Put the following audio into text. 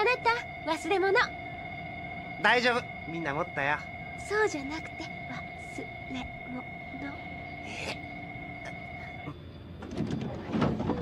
あなた忘れ物。 大丈夫、みんな持ったよ。 そうじゃなくて忘れ物。